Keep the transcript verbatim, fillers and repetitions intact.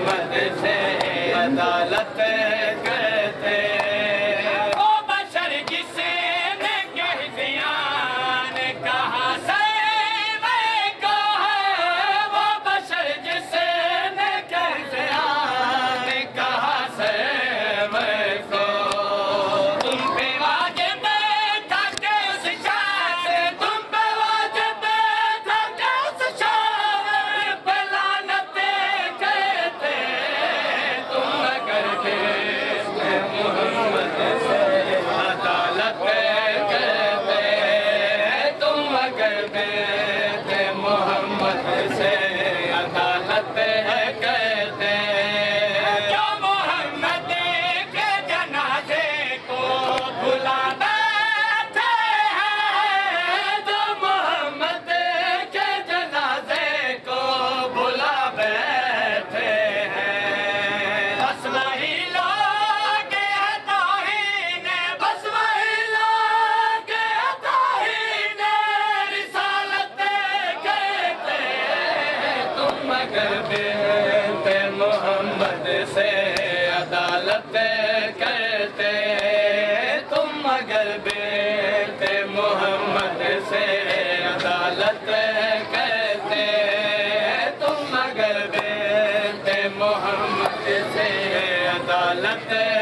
محمد سے عدالت کرتے وہ بشر جس نے کہہ دیا نے کہا سے میں کو ہے وہ بشر جس نے کہہ دیا نے کہا سے میں کو تم پہ واجب تھا کہ اس شان سے تم پہ واجب تھا کہ اس شان پہ لعنت کہتے تم اگر دیتے محمد سے عدالت کرتے تم اگر دیتے محمد سے عدالت کرتے کیا محمد کے جنازے کو بھلا بیٹھے ہیں جو محمد کے جنازے کو بھلا بیٹھے ہیں بس وہی لوگ توہین بس وہی لوگ توہین رسالت کہتے تم اگر دیتے محمد سے عدالت کرتے تم اگر دیتے محمد سے عدالت کرتے تم اگر دیتے محمد سے عدالت